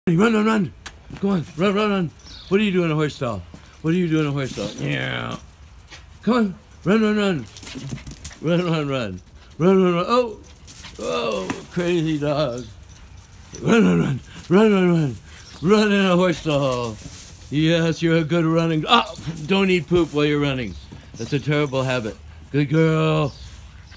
Run, run, run. Go on, run, run, run. What do you do in a horse stall? What do you do in a horse stall? Yeah. Come on, run, run, run. Run, run, run. Run, run, run. Oh, oh, crazy dog. Run, run, run. Run, run, run. Run in a horse stall. Yes, you're a good running. Oh, don't eat poop while you're running. That's a terrible habit. Good girl.